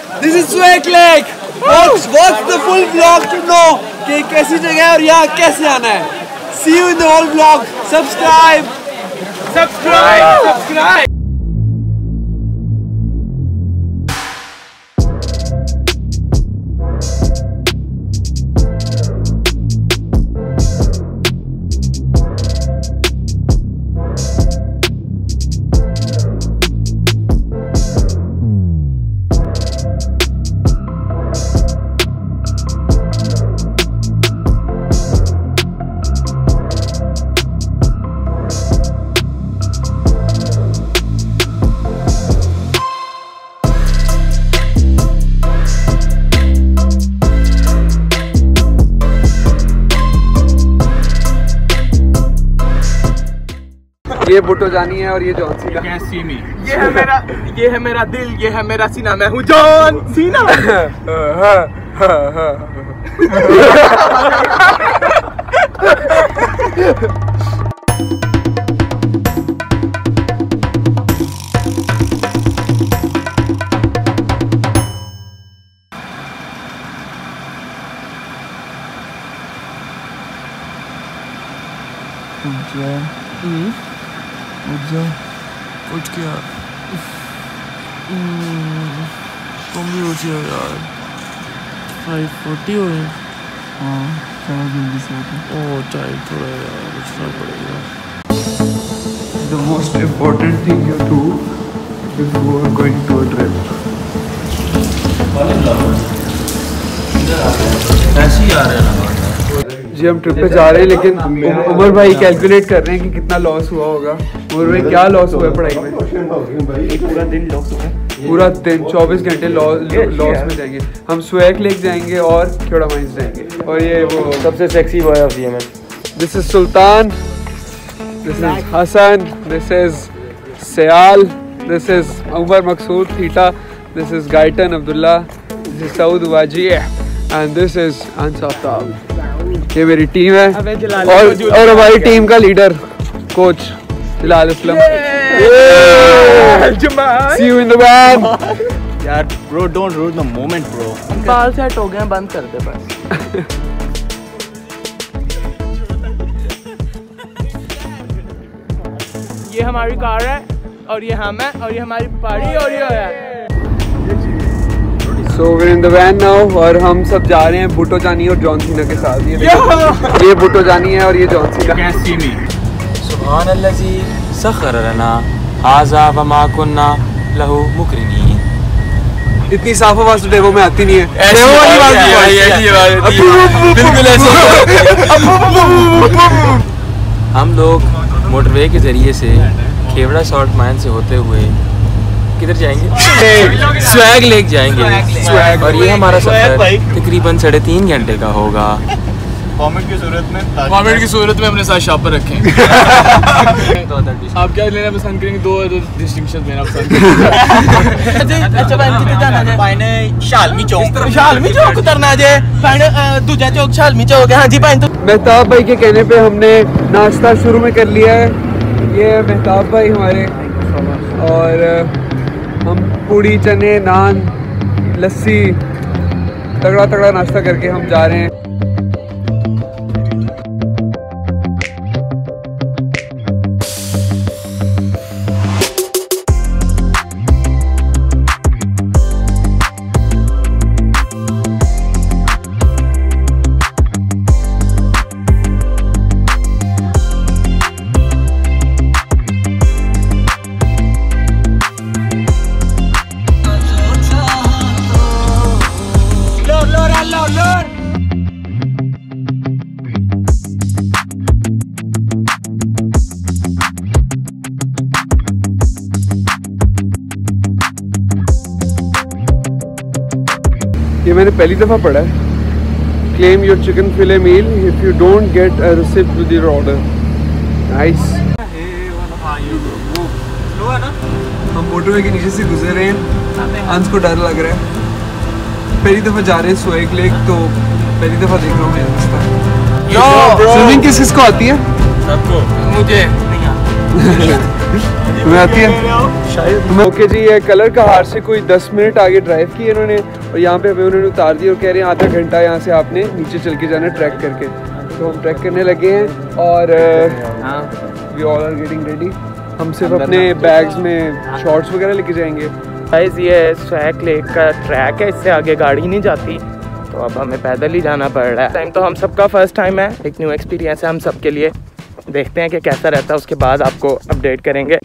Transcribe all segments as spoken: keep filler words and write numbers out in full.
This is Swag Lake. Watch, watch the full vlog to know कि कैसी जगह है और यहाँ कैसे आना है. See you in the whole vlog. Subscribe. Subscribe. Subscribe. ये भुट्टो जानी है और ये जॉन सीना. ये है मेरा ये है मेरा दिल, ये है मेरा सीना, मैं हूँ जॉन सीना. उठ जा, उठ के यार, तुम भी उठिए यार. फाइव फोर्टी हो गए. हाँ चलो जल्दी से उठो. ओह टाइम थोड़ा यार, उठना पड़ेगा. The most important thing you do before going to a trip. ऐसे ही आ रहे हैं ना जी. हम ट्रिप पे जा रहे हैं लेकिन उमर भाई कैलकुलेट कर रहे हैं कि कितना लॉस हुआ होगा. उमर भाई क्या लॉस हुआ है पढ़ाई में? पूरा दिन लॉस हुआ है. पूरा दिन चौबीस घंटे लॉस लॉस में जाएंगे. हम स्वैग लेक जाएंगे और खेड़ा माइंस जाएंगे. और ये वो सबसे sexy boy of Yemen. This is Sultan, this is Hasan, this is Sayal, this is Umar Maqsood Theta, this is Gaitan Abdullah, this is Saud Waji and this is Ansaftab. ये मेरी टीम है और और हमारी टीम का leader coach Jalal Aslam. See you in the van. यार bro, don't ruin the moment bro. बाल set हो गए हैं, बंद कर दे बस. ये हमारी कार है और ये हम है और ये हमारी पार्टी और ये है. So we're in the van now और हम सब जा रहे हैं भुट्टो जानी और जॉन सीना के साथ. ये देखो, ये भुट्टो जानी है और ये जॉन सीना. सुभान अल्लाजी सखर लना हाज़ा व मा कुन्ना लहू मुकरिनीन. इतनी साफ आवाज तो डेवो में आती नहीं है. ऐसी बात बिल्कुल ऐसे. हम लोग मोटरवे के जरिए से खेवड़ा सॉल्ट माइन से होते हुए किधर जाएंगे? स्वैग लेक जाएंगे. स्वैग. और ये हमारा सफर तकरीबन साढ़े तीन घंटे का होगा. कमेंट की सूरत में कमेंट की सूरत में अपने साथ शॉपर रखें. आप क्या लेना पसंद करेंगे? दो दो डिस्टिंक्शन लेना पसंद करेंगे. अच्छा भाई कितने जाना है? पाइने शालमी चौक. शालमी चौक उतरना है. पाइने दूसरा चौक शालमी चौक है. हाँ जी भाई. तो मेहताब भाई के कहने पे हमने नाश्ता शुरू में कर लिया है. ये मेहताब भाई हमारे और हम पूड़ी चने नान लस्सी तगड़ा तगड़ा नाश्ता करके हम जा रहे हैं. ये मैंने पहली दफ़ा पढ़ा है. Claim your chicken fillet meal if you don't get a receipt with your order. Nice. हम मोटरवे के नीचे से गुजर रहे हैं. अंश को डर लग रहा है. पहली दफ़ा जा रहे हैं स्वैग लेक, तो पहली दफ़ा देख रहा हूँ मैं रास्ता. स्विमिंग किस किस को आती है? सबको. मुझे नहीं आती. तुम्हें आती है शायद। ओके जी, ये कलर कहार से कोई दस मिनट आगे ड्राइव की इन्होंने और यहाँ पे हमें उन्होंने उतार दिया और कह रहे हैं आधा घंटा यहाँ से आपने नीचे चल के जाना ट्रैक करके। तो हम ट्रैक करने लगे हैं और we all are getting ready. हम सिर्फ अपने बैग्स में शॉर्ट्स वगैरह लेके जाएंगे। गाइस ये स्वैग लेक का ट्रैक है, इससे आगे गाड़ी नहीं जाती, तो अब हमें पैदल ही जाना पड़ रहा है। टाइम तो हम सबका फर्स्ट टाइम है, एक न्यू एक्सपीरियंस है हम सब के लिए। देखते हैं कि कैसा रहता है, उसके बाद आपको अपडेट करेंगे।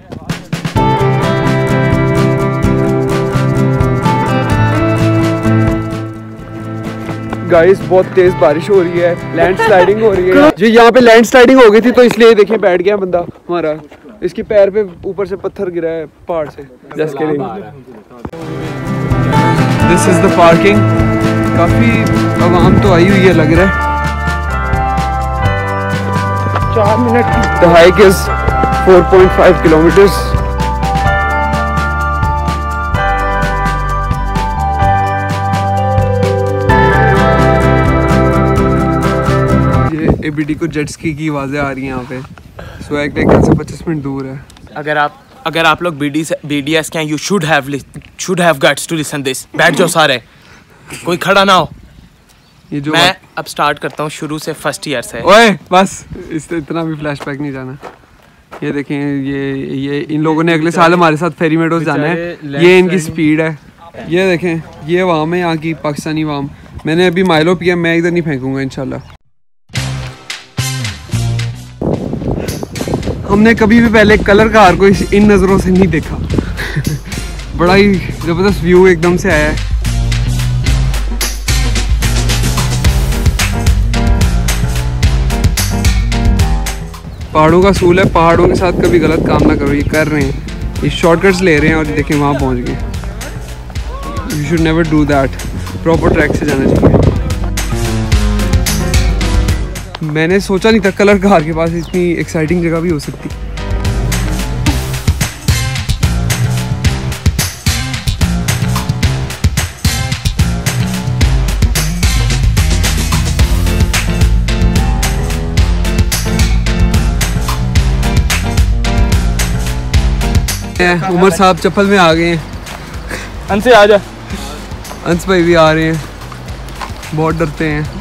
गाइस बहुत तेज बारिश हो रही है, लैंड स्लाइडिंग हो रही है जी। यहाँ पे लैंड स्लाइडिंग हो गई थी तो इसलिए देखिए बैठ गया बंदा हमारा, इसके पैर पे ऊपर से पत्थर गिरा है पहाड़ से। Just kidding. This is the parking. काफी आवाम तो आई हुई है लग रहा है। चार minute the hike is four point five kilometres. ये एबीडी को जेट स्की की आवाजें आ रही हैं यहाँ पे। स्वैग लेक से पच्चीस मिनट दूर है। अगर आप अगर आप लोग बीडी बीडीएस के हैं, you should have should have guts to listen this. बैठ जाओ सारे, कोई खड़ा ना हो। ये जो मैं अब स्टार्ट करता हूँ शुरू से, फर्स्ट ईयर से। ओए बस इससे इतना भी फ्लैशबैक नहीं जाना। ये देखें, ये ये इन लोगों ने अगले साल हमारे साथ फेरी मेडोज जाना है। ये इनकी स्पीड है। ये देखें, ये वाम है यहाँ की, पाकिस्तानी वाम। मैंने अभी माइलो पिया, मैं इधर नहीं फेंकूंगा इंशाल्लाह। हमने कभी भी पहले कलर कार को इन नज़रों से नहीं देखा। बड़ा ही ज़बरदस्त व्यू एकदम से आया है। पहाड़ों का सूल है, पहाड़ों के साथ कभी गलत काम ना करो। ये कर रहे हैं, ये शॉर्टकट्स ले रहे हैं और देखें वहाँ पहुँच गए। You should never do that. Proper track से जाना चाहिए। मैंने सोचा नहीं था कलर कार के पास इतनी एक्साइटिंग जगह भी हो सकती। उमर साहब चप्पल में आ गए हैं। अंश आ जा। अंश भाई भी आ रहे हैं, बहुत डरते हैं।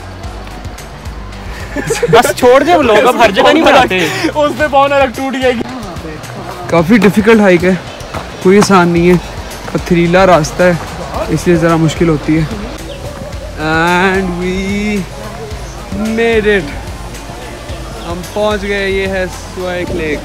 बस छोड़ दे, लोग अब हर जगह नहीं बनाते। उस पे पौन अलग टूट जाएगी। काफ़ी डिफ़िकल्ट हाइक है, कोई आसान नहीं है। पथरीला रास्ता है इसलिए ज़रा मुश्किल होती है। एंड वी मेड इट, हम पहुंच गए। ये है स्वैग लेक।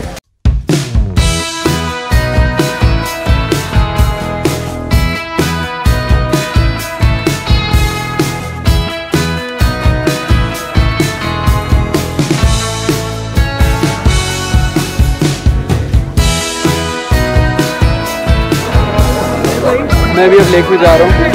मैं भी अब लेक में जा रहा हूँ।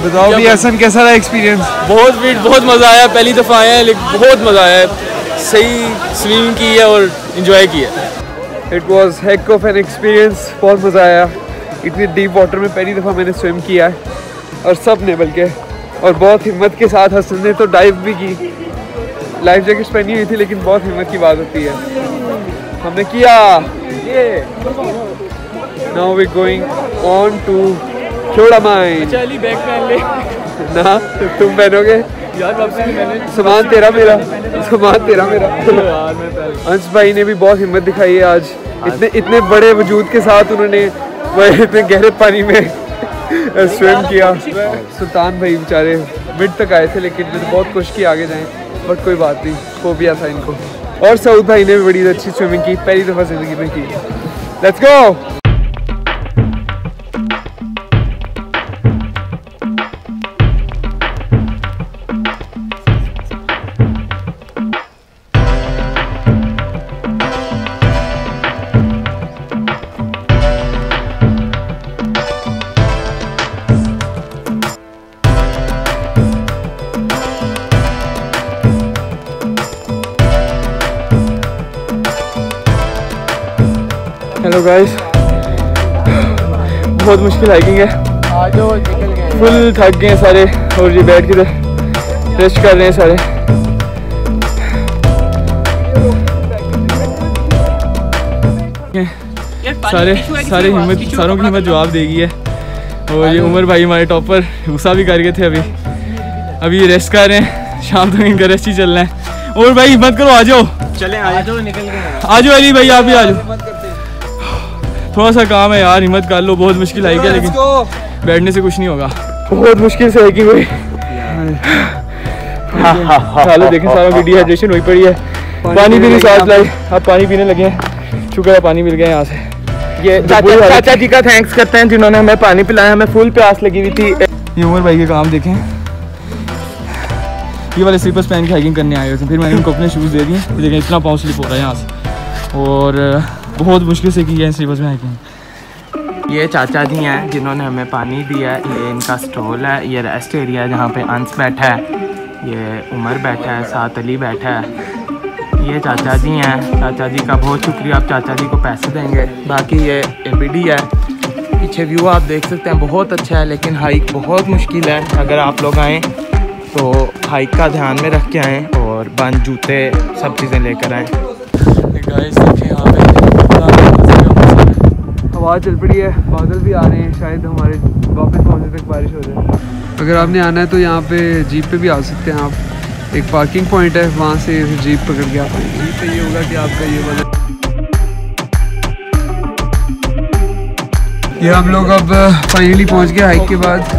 बताओ भी हसन, कैसा रहा एक्सपीरियंस? बहुत स्वीट, बहुत मज़ा आया, पहली दफ़ा आया है लेकिन बहुत मज़ा आया है, सही स्विमिंग की है और इन्जॉय किया। It was heck of an experience, बहुत मज़ा आया। इतनी डीप वाटर में पहली दफ़ा मैंने स्विम किया है और सब ने बल्कि, और बहुत हिम्मत के साथ हसन ने तो डाइव भी की। लाइफ जैकेट्स पहनी हुई थी लेकिन बहुत हिम्मत की बात होती है, हमने किया ये। Now we going on to छोड़ा माइन। चली बैग पहन ले ना तुम पहनोगे यार, वापसी मैंने सामान तेरा मेरा, सामान तेरा मेरा। अंश भाई ने भी बहुत हिम्मत दिखाई है आज, इतने इतने बड़े वजूद के साथ उन्होंने वह इतने गहरे पानी में स्विम किया। सुल्तान भाई बेचारे मिड तक आए थे लेकिन मैंने बहुत कोशिश की आगे जाएं, बट कोई बात नहीं, फोबिया था इनको। और सऊद भाई ने भी बड़ी अच्छी स्विमिंग की, पहली दफ़ा ज़िंदगी में की। Let's go. हेलो गाइस, बहुत मुश्किल हाइकिंग है, फुल थक गए सारे और ये बैठ के रेस्ट कर रहे हैं सारे। सारे सारे हिम्मत सारों की हिम्मत जवाब देगी है। और ये उमर भाई हमारे टॉपर गुस्सा भी कर गए थे, अभी अभी ये रेस्ट कर रहे हैं, शाम तक इनका रेस्ट ही चलना है। और भाई हिम्मत करो, आ जाओ, चलें आ जाओ, निकल के आ जाओ अली भाई, आप भी आ जाओ। थोड़ा सा काम है यार, हिम्मत कर लो, बहुत मुश्किल हाइक है लेकिन बैठने से कुछ नहीं होगा, बहुत मुश्किल से हाइकिंग हुई। चलो देखें सारा की डिहाइड्रेशन हुई पड़ी है, पानी भी नहीं साथ लाई, अब पानी पीने लगे हैं, शुक्र है पानी मिल गया यहाँ से। ये चाचा चाचा जी का थैंक्स करते हैं जिन्होंने हमें पानी पिलाया, हमें फुल प्यास लगी हुई थी। ये उमर भाई के काम देखें, ये वाले स्लीपर्स पहन के हाइकिंग करने आए हुए थे, फिर मैंने उनको अपने शूज़ दे दिए, लेकिन इतना पाँव स्लिप हो रहा है यहाँ से, और बहुत मुश्किल से की है स्लीपर्स में हाइकिंग। ये चाचा जी हैं जिन्होंने हमें पानी दिया है, ये इनका स्टॉल है, ये रेस्ट एरिया है जहाँ पे अंश बैठा है, ये उमर बैठा है, साथ अली बैठा है। ये चाचा जी हैं, चाचा जी का बहुत शुक्रिया, आप चाचा जी को पैसे देंगे। बाकी ये एबीडी है, पीछे व्यू आप देख सकते हैं, बहुत अच्छा है लेकिन हाइक बहुत मुश्किल है। अगर आप लोग आएँ तो हाइक का ध्यान में रख के आएँ और बंद जूते सब चीज़ें लेकर आएँ। गाइस देखिए यहाँ पे हवा चल पड़ी है, बादल भी आ रहे हैं, शायद हमारे वापस पहुँचने तक बारिश हो जाए। अगर आपने आना है तो यहाँ पे जीप पे भी आ सकते हैं आप, एक पार्किंग पॉइंट है, वहाँ से जीप पकड़ के आप आएंगे। जीप पे ये होगा कि आपका ये वाला, ये हम लोग अब फाइनली पहुँच गए हाइक के बाद।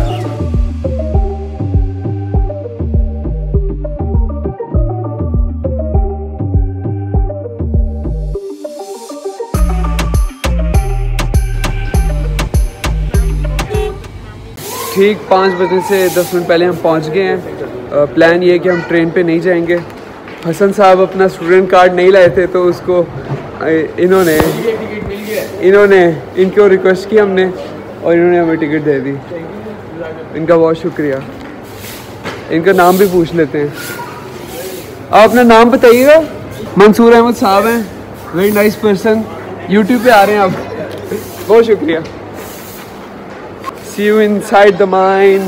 ठीक पाँच बजे से दस मिनट पहले हम पहुंच गए हैं। प्लान ये है कि हम ट्रेन पे नहीं जाएंगे। हसन साहब अपना स्टूडेंट कार्ड नहीं लाए थे तो उसको इन्होंने इन्होंने इनको रिक्वेस्ट की हमने और इन्होंने हमें टिकट दे दी। इनका बहुत शुक्रिया। इनका नाम भी पूछ लेते हैं। आप अपना नाम बताइएगा। मंसूर अहमद साहब हैं, वेरी नाइस पर्सन, यूट्यूब पे आ रहे हैं आप। बहुत शुक्रिया। See you inside the mine.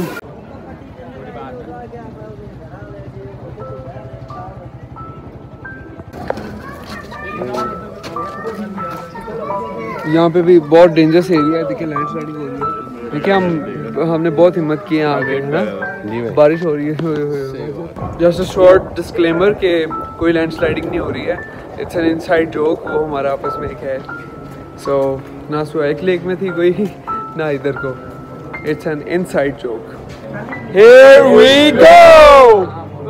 यहाँ पे भी बहुत डेंजरस एरिया है, देखिए लैंड स्लाइडिंग हो रही है। देखिए हम हमने बहुत हिम्मत की है आगे, है ना, बारिश हो रही है। जस्ट अ शॉर्ट डिस्क्लेमर कि कोई लैंड स्लाइडिंग नहीं हो रही है, इट्स एन इनसाइड जोक, वो हमारा आपस में एक है। सो so, ना सुएक लेक में थी कोई ना इधर को, it's an inside joke. Here we go!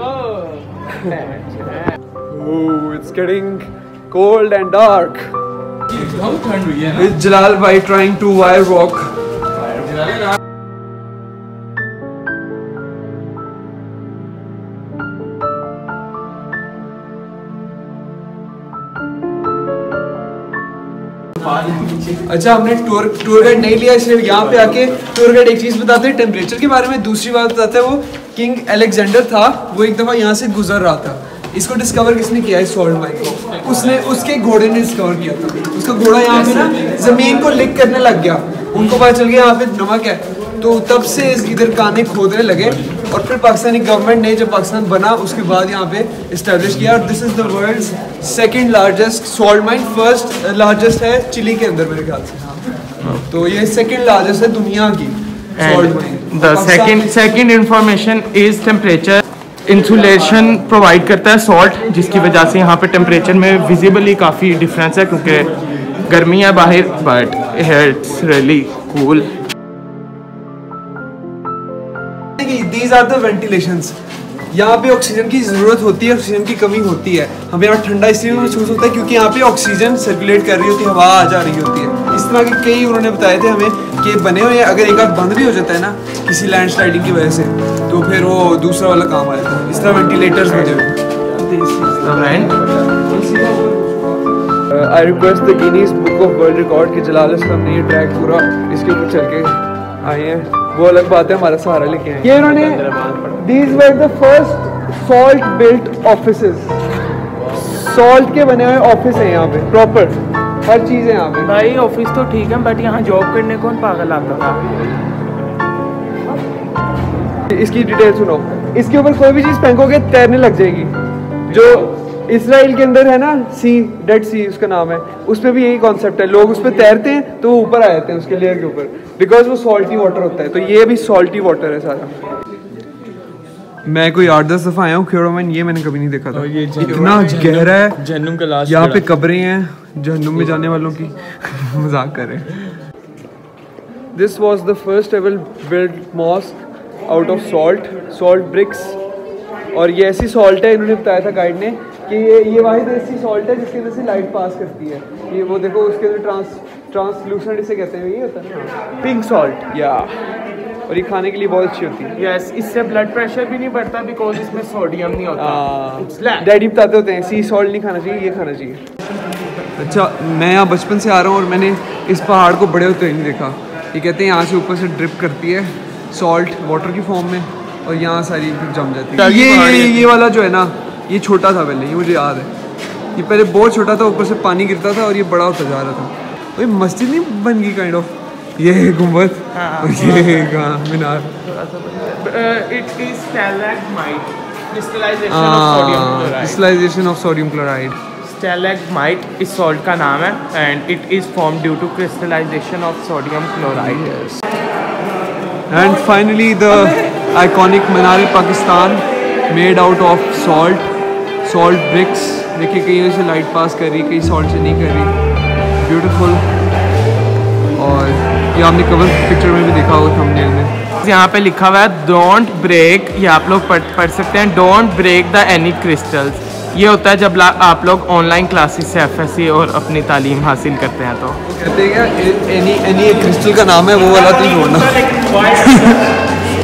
Oh, it's getting cold and dark. It's Jalal Bhai trying to wire walk. अच्छा हमने टूर टूर गाइड नहीं लिया इसलिए यहाँ पे आके टूर गाइड एक चीज़ बताते हैं टेम्परेचर के बारे में, दूसरी बात बताते हैं वो किंग अलेक्जेंडर था, वो एक दफ़ा यहाँ से गुजर रहा था। इसको डिस्कवर किसने किया इस सॉल्ट माइन को? उसने उसके घोड़े ने डिस्कवर किया था। उसका घोड़ा यहाँ पे ना ज़मीन को लिक करने लग गया, उनको पता चल गया यहाँ पे नमक है, तो तब से इधर काने खोदने लगे और फिर पाकिस्तानी गवर्नमेंट ने जब पाकिस्तान बना उसके बाद यहाँ पे इस्टेब्लिश किया। और this is the world's second largest salt mine, first largest है चिली के अंदर मेरे ख्याल से, तो ये सेकंड लार्जेस्ट है दुनिया की salt mine. The second second information is temperature. Insulation provide करता है सॉल्ट, जिसकी वजह से यहाँ पे टेम्परेचर में विजिबली काफ़ी डिफरेंस है क्योंकि गर्मी है बाहर, but it's really cool. These are the ventilations. यहाँ पे ऑक्सीजन की ज़रूरत होती है, ऑक्सीजन की कमी होती है। हमें यहाँ ठंडा इसलिए महसूस होता है क्योंकि यहाँ पे ऑक्सीजन सर्कुलेट कर रही होती है, हवा आ जा रही होती है। इस तरह के कई उन्होंने बताए थे हमें कि बने हुए हैं, अगर एक आध बंद भी हो जाता है ना किसी लैंड स्लाइडिंग की वजह से, तो फिर वो दूसरा वाला काम आ जाता है। इस तरह वेंटिलेटर्स बने हुए। I request the Guinness book of world record कि जलाल असलम ने ये ट्रैक पूरा इसके ऊपर चल के आए हैं, वो अलग बात है, हमारा सहारा लेके आए। ये उन्होंने these were the first salt built offices, salt के बने हुए ऑफिस है यहाँ पे, प्रॉपर हर चीज़ है यहाँ पे। भाई ऑफिस तो ठीक है बट यहाँ जॉब करने कौन पागल आता था? इसकी डिटेल सुनो, इसके ऊपर कोई भी चीज़ फेंकोगे तैरने लग जाएगी। जो इसराइल के अंदर है ना सी, डेड सी उसका नाम है, उस पर भी यही कॉन्सेप्ट है, लोग उस पर तैरते हैं तो वो ऊपर आ जाते हैं उसके लेयर के ऊपर, बिकॉज वो सॉल्टी वाटर होता है। तो ये भी सॉल्टी वाटर है सारा। मैं कोई आठ दस दफ़ा आया हूँ खेड़ा में, ये मैंने कभी नहीं देखा था। ये इतना गहरा है, जहन्नुम का लास्ट यहाँ पे कब्रें हैं जहन्नुम में जाने वालों की। मजाक कर रहे हैं। This was the first ever build mosque out of salt, salt bricks. और ये ऐसी सॉल्ट है, इन्होंने बताया था गाइड ने कि ये ये वाहिद ऐसी सॉल्ट है जिसके अंदर से लाइट पास करती है। ये वो देखो उसके अंदर ट्रांस ट्रांसलूसेंट इसे कहते हैं, ये होता है ना पिंक सॉल्ट, या और ये खाने के लिए बहुत अच्छी होती है। यस, इससे ब्लड प्रेशर भी नहीं बढ़ता बिकॉज इसमें सोडियम नहीं होता। डैडी बताते होते हैं सी सॉल्ट नहीं खाना चाहिए, ये खाना चाहिए। अच्छा, मैं यहाँ बचपन से आ रहा हूँ और मैंने इस पहाड़ को बड़े होते नहीं देखा। ये कहते हैं यहाँ से ऊपर से ड्रिप करती है सॉल्ट वाटर की फॉर्म में और यहाँ सारी फिर जम जाती है। ये ये ये वाला जो है ना, ये छोटा था पहले, ये मुझे याद है, ये पहले बहुत छोटा था, ऊपर से पानी गिरता था और ये बड़ा होता जा रहा था। ये मस्जिद नहीं बन गई काइंड ऑफ, ये गुंबद और ये मीनार। It is stalagmite, crystallization of sodium chloride. Crystallization of sodium chloride. Stalagmite इस सॉल्ट का नाम है and it is form due to crystallization of sodium chloride. And finally the iconic मीनार Pakistan made out of salt, salt bricks. देखिए कहीं से light pass कर रही, कहीं सॉल्ट से नहीं कर रही, ब्यूटीफुल। और ये आपने कवर पिक्चर में भी देखा होगा थंबनेल में, यहाँ पे लिखा हुआ है डोंट ब्रेक, ये आप लोग पढ़ पढ़ सकते हैं, don't break the any crystals. ये होता है जब आप लोग ऑनलाइन क्लासेस से एफ एस सी और अपनी तालीम हासिल करते हैं तो कहते हैं क्या एनी एनी एक क्रिस्टल का नाम है, वो वाला तो छोड़ना।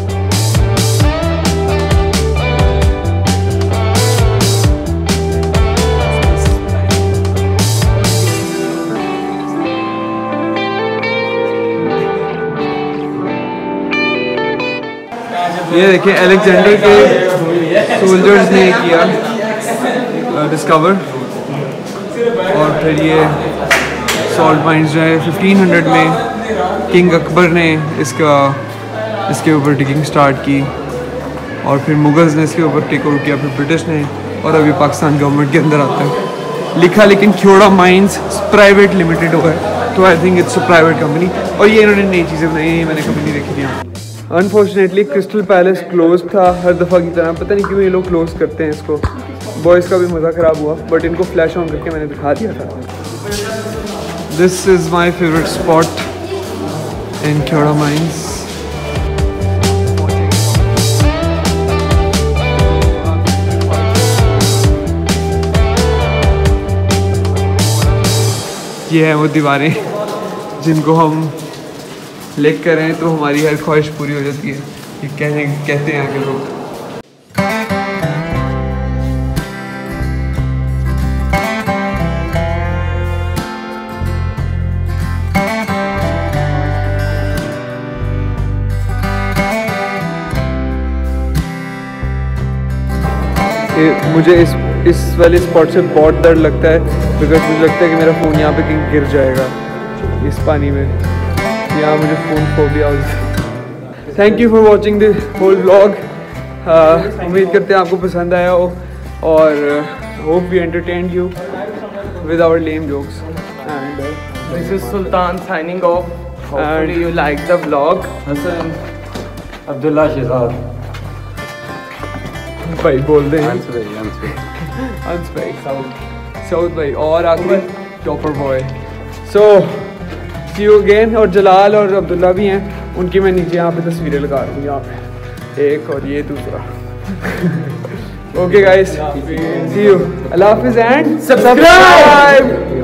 ये देखिए अलेक्जेंडर के सोल्जर्स ने किया डिस्कवर, और फिर ये सॉल्ट माइंस जो है फिफ्टीन हंड्रेड में किंग अकबर ने इसका इसके ऊपर डिगिंग स्टार्ट की, और फिर मुगल्स ने इसके ऊपर टेक ओवर किया, फिर ब्रिटिश ने, और अभी पाकिस्तान गवर्नमेंट के अंदर आता है लिखा, लेकिन खेड़ा माइंस प्राइवेट लिमिटेड हुआ है, तो I think it's a private company. और ये इन्होंने नई चीज़ें बनाई, मैंने कभी नहीं देखी थी। अनफॉर्चुनेटली क्रिस्टल पैलेस क्लोज था हर दफ़ा की तरह, पता नहीं क्यों ये लोग क्लोज करते हैं इसको। बॉयज़ का भी मज़ा ख़राब हुआ, बट इनको फ्लैश ऑन करके मैंने दिखा दिया था। This is my favourite spot in Khewra mines. ये है वो दीवारें जिनको हम लिख करें तो हमारी हर ख्वाहिश पूरी हो जाती है, ये कहने कहते हैं कि लोग। मुझे इस इस वाले स्पॉट से बहुत डर लगता है, बिकॉज मुझे लगता है कि मेरा फ़ोन यहाँ पे कहीं गिर जाएगा इस पानी में। यहाँ मुझे फ़ोन फोबिया हो। Thank you for watching this whole vlog. उम्मीद करते हैं आपको पसंद आया हो, और hope we entertained you with our lame jokes. And this is Sultan signing off. Hopefully you like the vlog. Hasan Abdullah Shahzad भाई बोल दें अंश भाई अंश भाई अंश भाई साउथ साउथ भाई और आखिरी topper boy. So see you again. और जलाल और अब्दुल्ला भी हैं, उनकी मैं नीचे यहाँ पे तस्वीरें लगा रहा हूँ, यहाँ पे एक और ये दूसरा। ओके गाइस, सी यू, अल्लाह हाफिज़ एंड सब्सक्राइब।